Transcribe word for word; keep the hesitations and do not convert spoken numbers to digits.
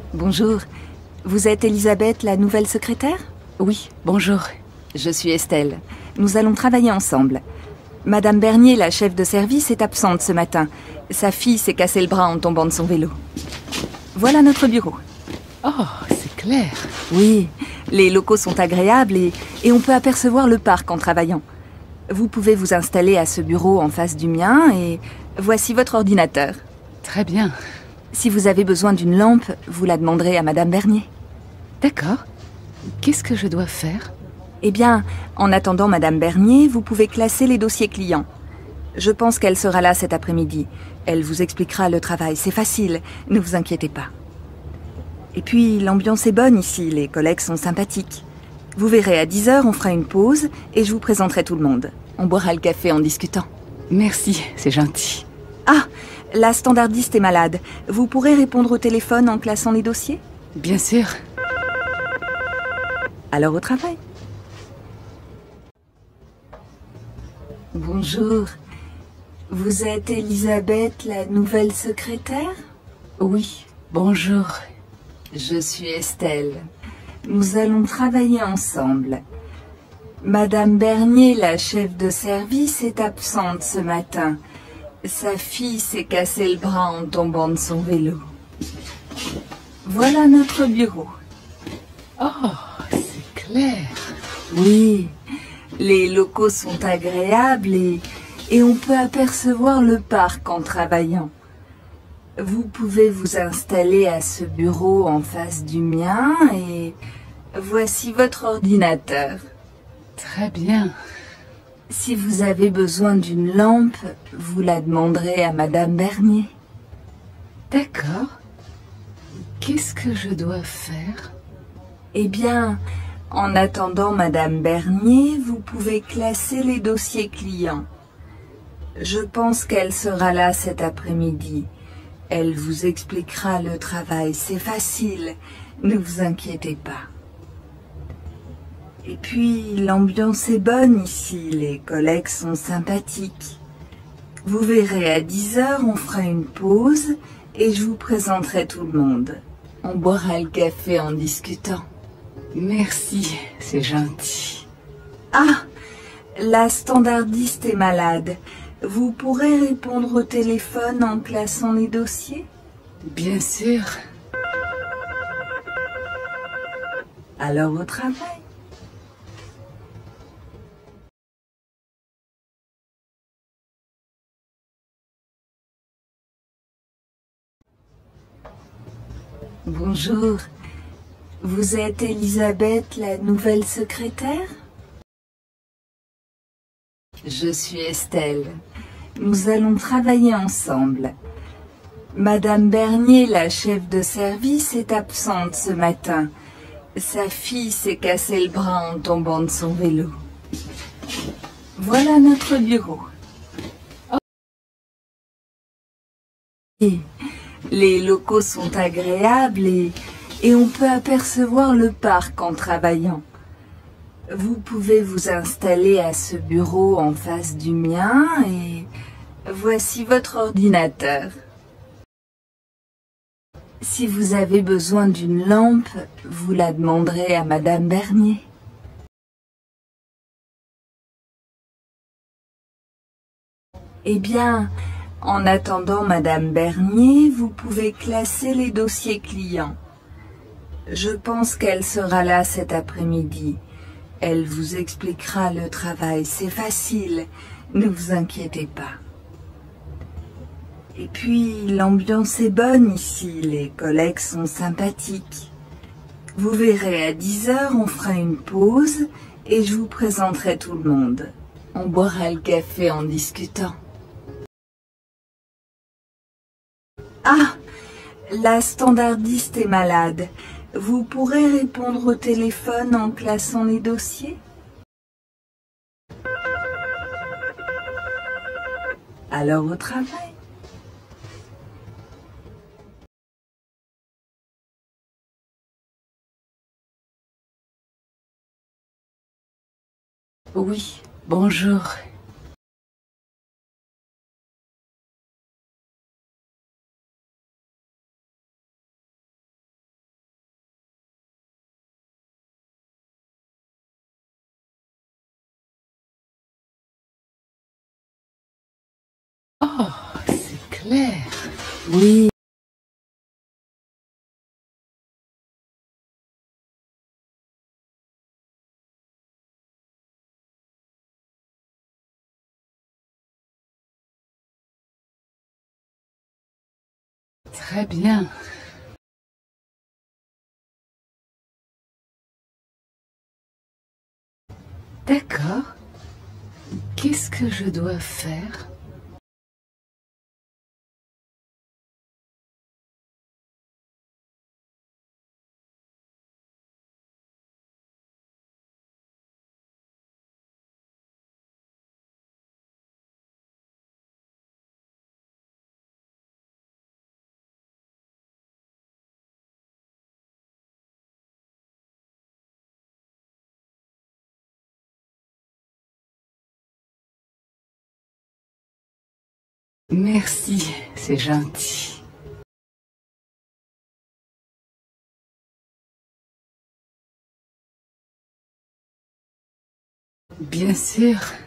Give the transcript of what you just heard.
Bonjour. Vous êtes Elisabeth, la nouvelle secrétaire? Oui, bonjour. Je suis Estelle. Nous allons travailler ensemble. Madame Bernier, la chef de service, est absente ce matin. Sa fille s'est cassé le bras en tombant de son vélo. Voilà notre bureau. Oh, c'est clair. Oui, les locaux sont agréables et, et on peut apercevoir le parc en travaillant. Vous pouvez vous installer à ce bureau en face du mien et voici votre ordinateur. Très bien. Si vous avez besoin d'une lampe, vous la demanderez à Madame Bernier. D'accord. Qu'est-ce que je dois faire? Eh bien, en attendant Madame Bernier, vous pouvez classer les dossiers clients. Je pense qu'elle sera là cet après-midi. Elle vous expliquera le travail, c'est facile, ne vous inquiétez pas. Et puis, l'ambiance est bonne ici, les collègues sont sympathiques. Vous verrez, à dix heures, on fera une pause et je vous présenterai tout le monde. On boira le café en discutant. Merci, c'est gentil. Ah, la standardiste est malade. Vous pourrez répondre au téléphone en classant les dossiers? Bien sûr. Alors au travail. Bonjour. Vous êtes Elisabeth, la nouvelle secrétaire? Oui, bonjour. Je suis Estelle. Nous allons travailler ensemble. Madame Bernier, la chef de service, est absente ce matin. Sa fille s'est cassé le bras en tombant de son vélo. Voilà notre bureau. Oh, c'est clair. Oui, les locaux sont agréables et, et on peut apercevoir le parc en travaillant. Vous pouvez vous installer à ce bureau en face du mien et voici votre ordinateur. Très bien. Si vous avez besoin d'une lampe, vous la demanderez à Madame Bernier. D'accord. Qu'est-ce que je dois faire? Eh bien, en attendant Madame Bernier, vous pouvez classer les dossiers clients. Je pense qu'elle sera là cet après-midi. Elle vous expliquera le travail, c'est facile, ne vous inquiétez pas. Et puis, l'ambiance est bonne ici, les collègues sont sympathiques. Vous verrez, à dix heures, on fera une pause et je vous présenterai tout le monde. On boira le café en discutant. Merci, c'est gentil. Ah, la standardiste est malade. Vous pourrez répondre au téléphone en classant les dossiers? Bien sûr. Alors au travail. Bonjour. Vous êtes Elisabeth, la nouvelle secrétaire? Je suis Estelle. Nous allons travailler ensemble. Madame Bernier, la chef de service, est absente ce matin. Sa fille s'est cassé le bras en tombant de son vélo. Voilà notre bureau. Et les locaux sont agréables et, et on peut apercevoir le parc en travaillant. Vous pouvez vous installer à ce bureau en face du mien et voici votre ordinateur. Si vous avez besoin d'une lampe, vous la demanderez à Madame Bernier. Eh bien, en attendant Madame Bernier, vous pouvez classer les dossiers clients. Je pense qu'elle sera là cet après-midi. Elle vous expliquera le travail, c'est facile, ne vous inquiétez pas. Et puis, l'ambiance est bonne ici, les collègues sont sympathiques. Vous verrez, à dix heures, on fera une pause et je vous présenterai tout le monde. On boira le café en discutant. Ah, la standardiste est malade. Vous pourrez répondre au téléphone en classant les dossiers? Alors au travail. Oui, bonjour. Oh, c'est clair. Oui. Très bien. D'accord. Qu'est-ce que je dois faire? Merci, c'est gentil. Bien sûr.